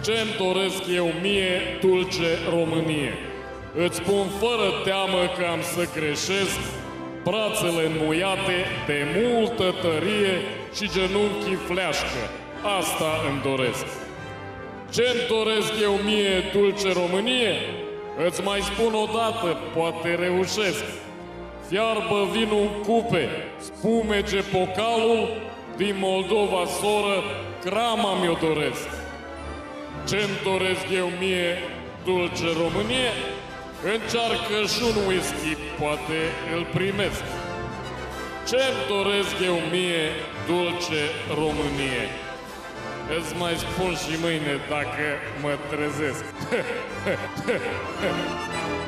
Ce-mi doresc eu mie, dulce Românie? Îți spun fără teamă că am să greșesc, brațele înmuiate de multă tărie și genunchii fleașcă. Asta îmi doresc. Ce-mi doresc eu mie, dulce Românie? Îți mai spun odată, poate reușesc. Fiarbă vinul în cupe, spumege pocalul, din Moldova, soră, crama mi-o doresc. Ce-mi doresc eu mie, dulce Românie? Încearcă și un whisky, poate îl primesc. Ce-mi doresc eu mie, dulce Românie? Îți mai spun și mâine dacă mă trezesc.